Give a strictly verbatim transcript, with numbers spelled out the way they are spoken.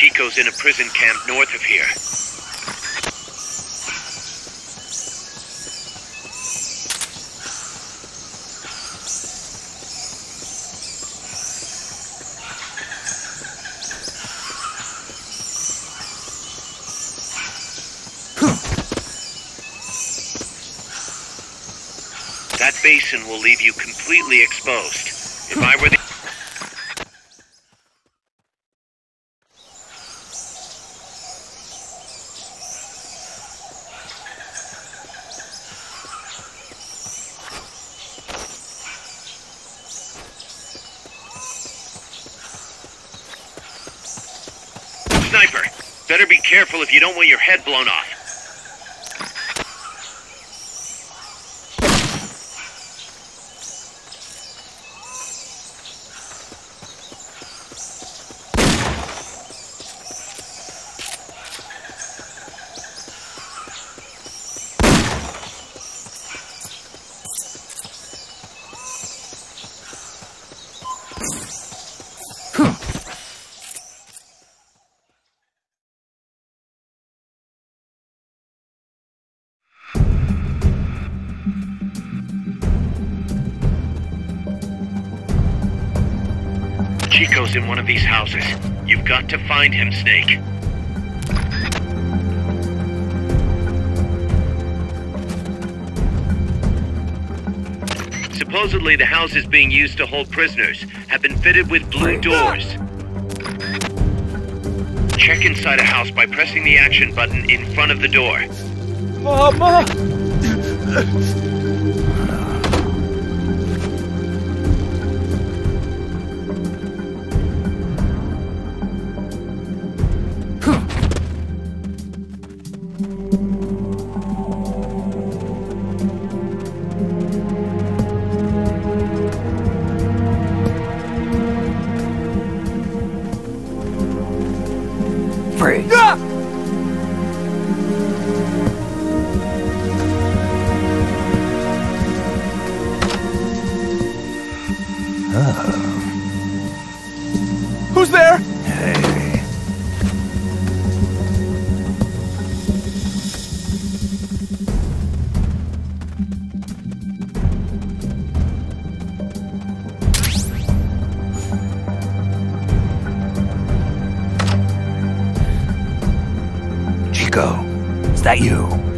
Chico's in a prison camp north of here. That basin will leave you completely exposed. If I were the... Sniper, better be careful if you don't want your head blown off. Chico's in one of these houses. You've got to find him, Snake. Supposedly, the houses being used to hold prisoners have been fitted with blue doors. Check inside a house by pressing the action button in front of the door. Mama! Freeze. Ah! Oh. Who's there? Hey. Chico, is that you?